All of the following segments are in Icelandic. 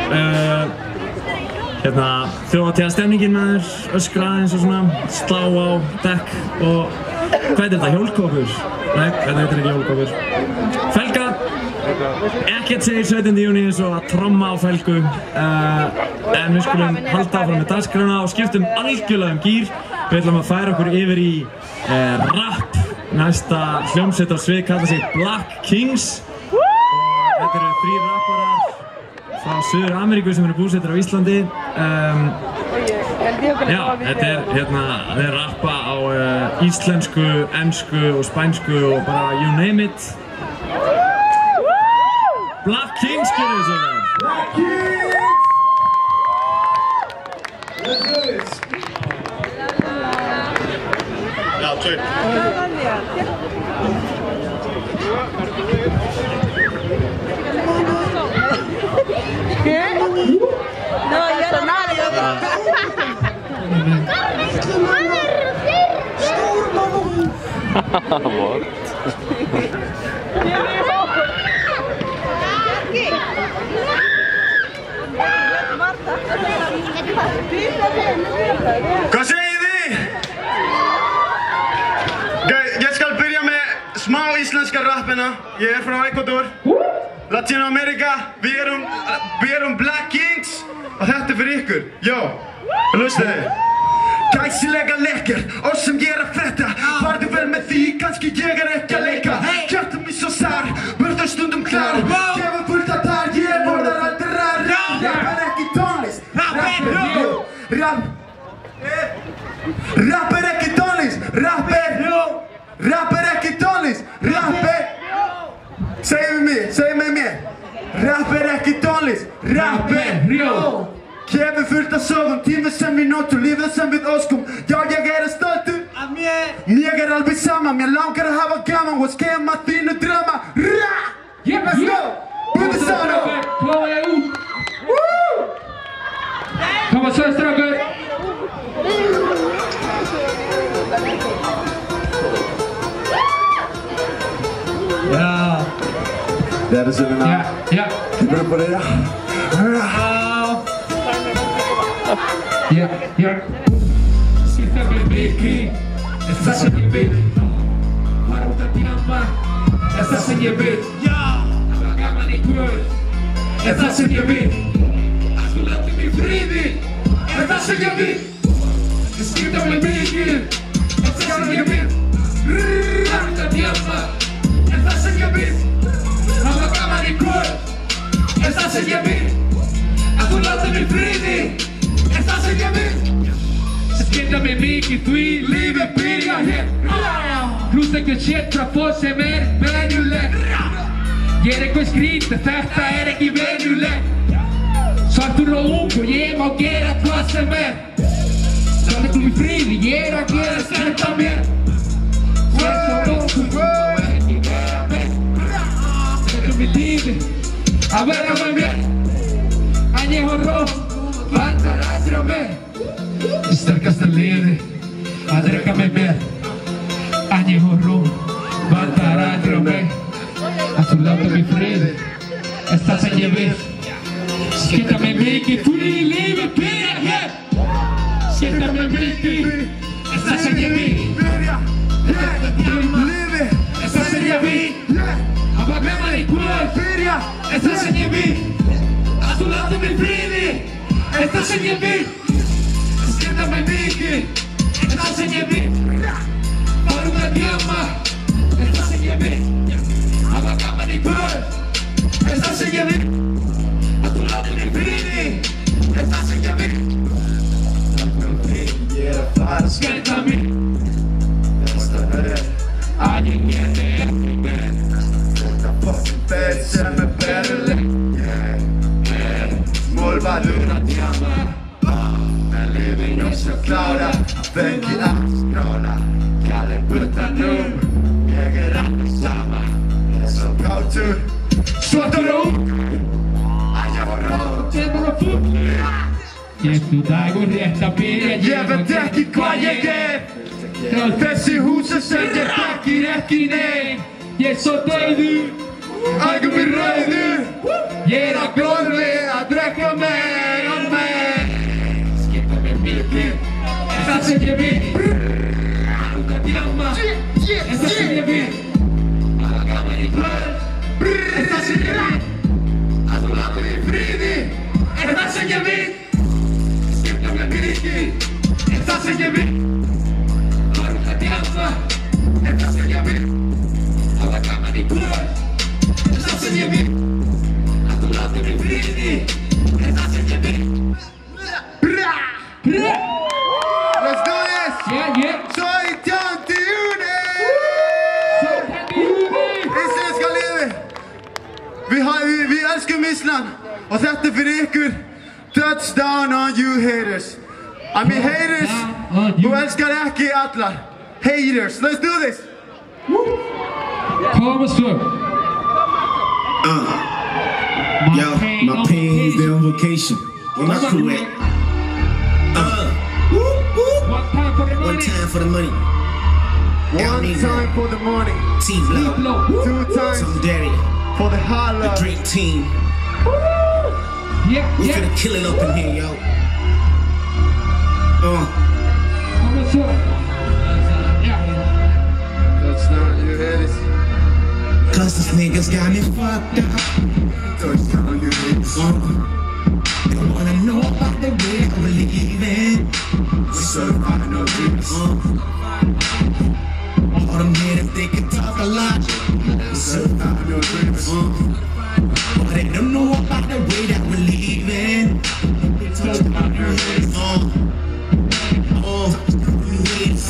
Þjóðhátíðarstemningin maður, öskra aðeins og svona, slá á dekk og hvað er þetta? Hjólkópur? Nei, þetta heitir ekki hjólkópur. Felga! Ekkert segir 17. júní eins og að tromma á felgu en við skulum halda áfram með dagskrána og skiptum algjörlega gír. Við ætlum að færa okkur yfir í rap. Næsta hljómsveit á svið kallar sig Black Kings og þetta eru 3 rapparar frá Suður Ameríku sem eru búsettir á Íslandi. Já, þetta er rappa á íslensku, ensku og spænsku og bara you name it. Black Kings gerir þessu vel. Black Kings! Let's do this! Já, tveir. No, ya no nadie. What? Hvað segir þið? Ég skal byrja með smá íslenska rappina. Ég er frá Ecuador, Latinamerika. Við erum Black Kings og þetta er fyrir ykkur. Jó, hlustaði. Gæsilega lekker, oss sem ég er að fretta. Farðu vel með því, kannski ég er ekki að leika. Hjartum mér svo sár, verður stundum klár. Gefum fullt að þar, ég borðar aldrei rar. Rapp er ekki tónlist, rapp er ekki tónlist, rapp er ekki tónlist, rapp er... Segðu með mér. Rapp er ekki tónlist, rapp er... Gefum fullt af sögum, tíma sem við notum, lífið sem við óskum. Já, ég er stoltur af mér. Mér er alveg sama, mér langar að hafa gaman og skemma þínu drama. Let's go! Búið saman! Klára ég út! Koma svo strákur! Ja. Det är så den här. Ja. Du börjar på det. Ja. Sitta med Vicky. Essa sem je weet. Waarom dat die amma? Essa sem je weet. Ja. Ga maar niet kwijt. Essa sem je weet. Als we laten me vrede. Essa sem je weet. Sitta med Vicky. Essa sem je weet. Waarom dat die amma? Essa sem je weet. Ga maar niet kwijt. Essa sem je weet. Als we laten me vrede. Essa sem je weet. Skita med Vicky, því lífið byrja hér. Hlusta ekki shit frá fólk sem venjulegt. Ég er eitthvað skrítið, þetta er ekki venjulegt. Svartur og ung og ég má gera hvað sem Láttu þú í friði, ég er að gera skemmta mér. Ég er svo nokkuð og ekki vera með. Þetta er mitt lífi, að vera með mér. En ég har vantar aldrei á mér. Í sterkasta liði, að drekka með mér. En ég vantar aldrei á mig. Að þú láta mig friði, það sem ég vil. Skita mig mikið, því lífið byrja hér. Skita mig mikið, það sem ég vil. Lífið, það sem ég vil. Að baka mann í kvöld, það sem ég vil. Að þú láta mig friði, það sem ég vil. Skita mig mikið, það sem ég vil. Fara út að djama, það sem ég vil. Að baka mann í kvöld, það sem ég vil. Að þú láta mig friði, það sem ég vil. ég er að fara Skemmta mig, að ég geti ekki með. Þetta fucking bed sem er beruleg. Målvalur að djama. Men livet är så klara att väggen att skråla. Kalle puttar nu, jag är alltid samma. Jag är så kautur, Svartur og ung, jag var röd. kemur og full. Ég þú dagur rétt að byrja. Ég veit ekki hvað ég er. Þessi húsi sem ég þekkir ekki neinn. Ég svo dauður, Ægum í rauðu. ég á gólfi að drekka Run med! Skippa med Birki. Esa se lleve. Nunca te ama. Esa se lleve. A la cama y club. Esa se lleve. A tu lado de Freddy. Esa se lleve. Skippa med Birki. Esa se lleve. Nunca te ama. Esa se lleve. A la cama y club. Esa se lleve. A tu lado de Freddy. Esa se lleve. Let's do this! Yeah. Soy Tante Juni! Isländska livet! Vi älskar Island och detta för ykkur. Touchdown on you haters. I mean haters who älskar ekki alla. Haters, let's do this! Kom så. Yo, my pain's there on vacation. Where my crew at? One time for the money. One time for the money. Team Low. 2 times Some daddy. for the high The love. dream team. We finna kill it up in here, yo. Kom så. Ja. Touchdown, you haters. Cause these niggas got me fucked up. Touchdown, you haters. They wanna know about the way I believe in. We certified no dreamers. All them haters, they can talk a lot. We certified no dreamers. But they don't know about the way that we live in. Touchdown, you haters. You haters.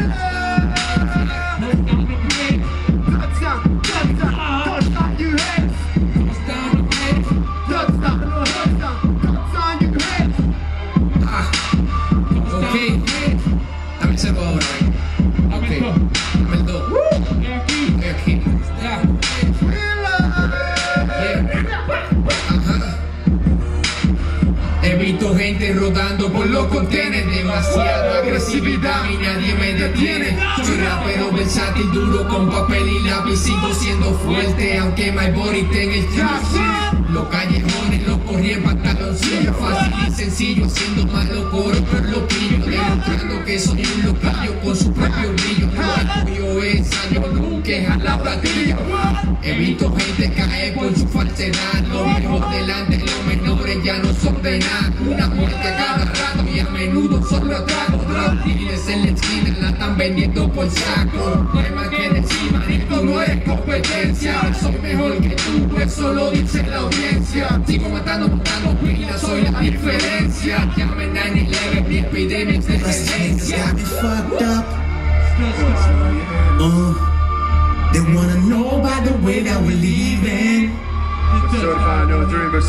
Touchdown, you haters. Touchdown, you haters. Okej. Dame se va ahora. Okej. Dame el 2. Är aquí. Ja. He visto gente rodando por los contenedores, demasiada agresividad y nadie me detiene. Soy rapero versátil, duro con papel y lápiz, sigo siendo fuerte aunque my body tenga el chip. Los callejones los corrí en pantaloncillo, fácil y sencillo, haciendo malo coro por los pillos, demostrando que soy un locayo con su propio brillo. Lo tuyo es año, nunca es a la platilla. He visto gente caer por su falsedad, lo mejor delante, los menores ya no son de nada. Una muerte a cada rato y a menudo solo atraco. Drug dealers en la esquina la están vendiendo por saco. No hay más que encima, esto no es competencia. Soy mejor que tú, eso lo dice la audiencia. Sigo matando pilas, soy la diferencia. Llamen 9-11, mi epidemia es de emergencia. They wanna know about the way that we're living. Certified no dreamers.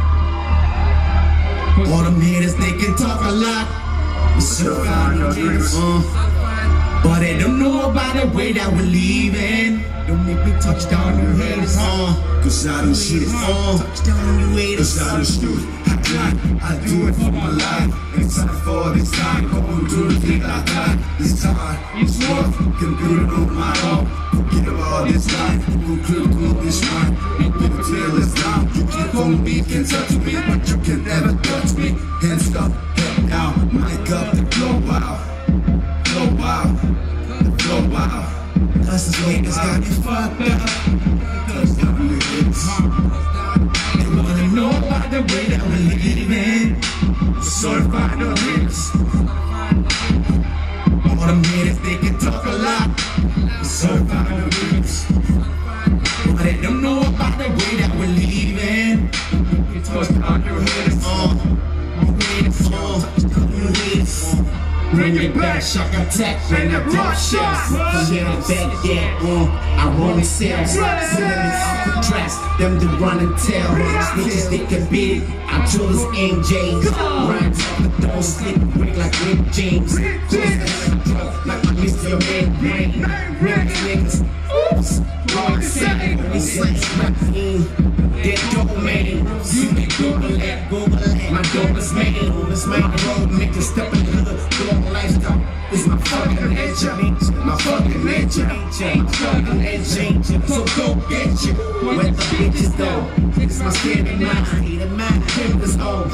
All them haters, they can talk a lot. Certified no dreamers. But they don't know about the way that we're living. Don't make me touch down you haters. Cause I don't shoot it. Touch down you haters. Cause I don't shoot it. I do it for my life. It's time for this time. Going through the thing I got. It's time. It's worth. Can do it on my own. Forget about this life. We'll critical this mind. You can feel it's down. You keep on me, can touch me, but you can never touch me. Hands up, head down, mic up, the flow out. Flow out, the flow out. Cause this niggas got me fucked up. Touchdown, you haters. They wanna know about the way that we're living. Certified no haters. All them haters, they can talk a lot. Certified no haters. But they don't know about the way that we're living. Touchdown, you haters. You haters. Bring it back, shock attack, bring the drop shots. Yeah, back there, I run sales. So let me up the tracks, them to run and tell. Snitches they can beat it, I'm Jules and James. Rhymes off the door, slip, break like Rick James. Like my Mr. Man Brain. Rap niggas, oops, wrong side. We slash rap that domain. You can Google that, my dope is made. It's my road, niggas step in the hood. Lifestyle is my fucking nature, my fucking nature, my fucking nature. So go get you, where the bitches go. It's my standing line, I need a man, him this home.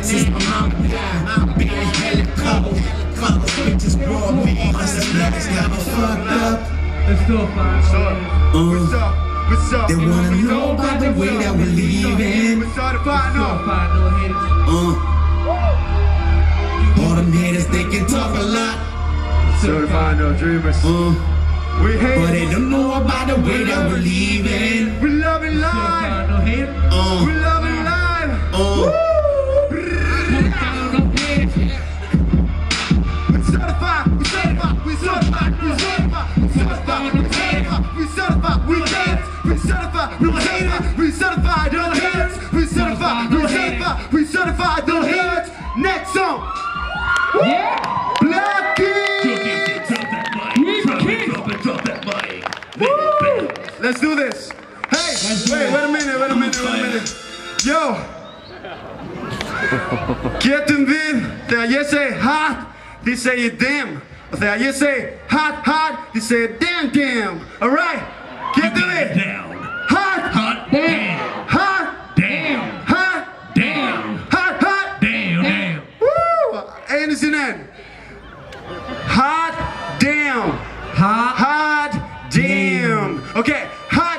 since my mama died. I'm being hella cold. Bitches brought me, cause the nuggets got me fucked up. Let's do it, What's up? What's up? They wanna know about the way that we're leaving. We're certified, no. No haters. All them haters, they can talk a lot. Certified, no dreamers. We hate, But they don't know about the way that we're leaving. we love it live. No haters. We love it live. We certified, we certified, we certified, we certified, we certified, we certified, we certified, we dance, we certified, we certified, we certified, no hands, we certified, we certified, we certified, no hands. Next song. Yeah. Black King. Let's do this. Hey, wait a minute. Yo. Getum við þegar ég segi hot, þið segir damn. Og þegar ég segi hot, þið segir damn. Alright, getum við. Hot, Damn. hot, Damn. hot, Damn. hot. Damn. Woo! Einu sinni enn. Hot, damn. Hot, damn. Okay, hot.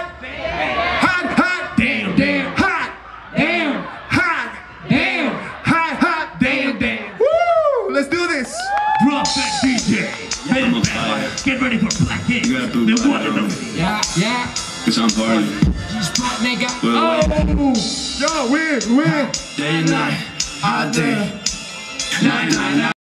Damn. Damn. Hot, Damn. hot, Damn. hot. Damn. Woo! Let's do this. Drop that DJ. Get ready for Black King. You gotta do The it. one and only. Yeah. Cause I'm partying. G-Spot, nigga. Well, Yo, we. day and night, all day. Night.